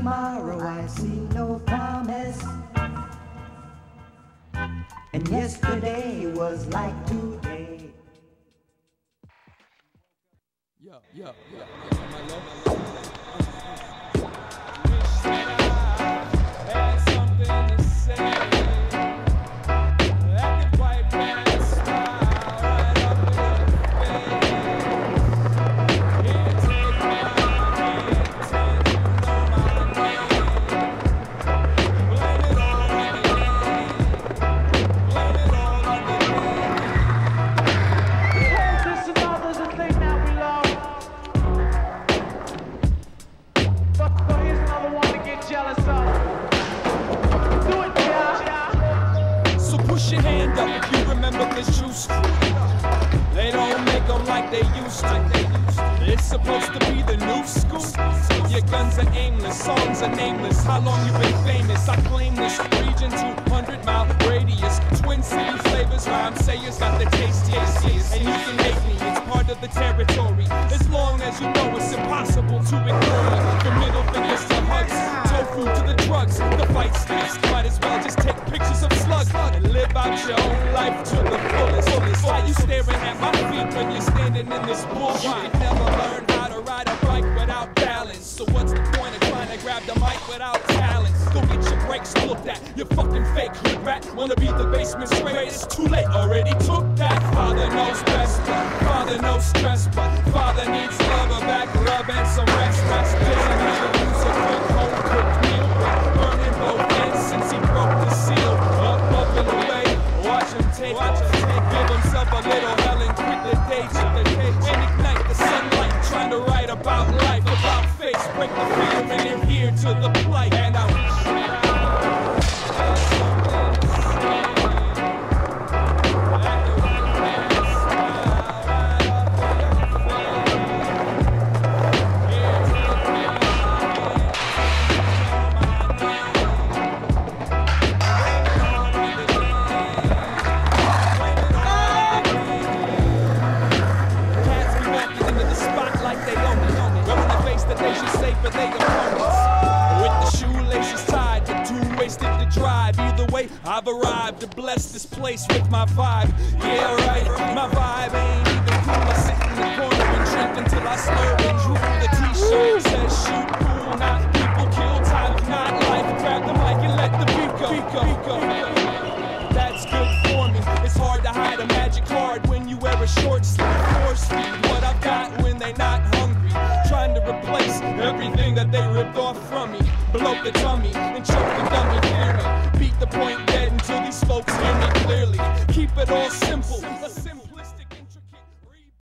tomorrow I see no promise, and yesterday was like today. Yo, push your hand up if you remember this juice. They don't make them like they used to. It's supposed to be the new school. Your guns are aimless, songs are nameless. How long you been famous? I claim this region, 200-mile radius. Twin City flavors, rhyme sayers got the tastiest. And you can hate me, it's part of the territory. As long as you know it's impossible to ignore me. From middle fingers to hugs, tofu to the drugs. The fight's fixed, might as well just take pictures of slugs and live out your own life to the fullest. Why you staring at my feet when you're standing in this bullshit? You can never learn how to ride a bike without balance. So what's the point of trying to grab the mic without talent? Go get your brakes looked at. You fucking fake hood rat. Wanna be the basement's greatest? Too late, already took that. Father knows best, but father knows stress, but father needs love, a back rub, and some rest. Doesn't have to use a quick home cooked meal, burning both ends since he broke the seal. Up and away, watch him take off. Give himself a little hell and quit the day and ignite the sunlight. Trying to write about life, about face, break the fear and adhere to the plight. And I I've arrived to bless this place with my vibe. Yeah, right, my vibe ain't even cool. I sit in the corner and drink until I slur and drool. The t-shirt says shoot cool, not people kill time, not life. Grab the mic and let the beat go. That's good for me. It's hard to hide a magic card when you wear a short sleeve. Force feed what I've got when they not hungry. Trying to replace everything that they ripped off from me. Blow the tummy and choke the dummy.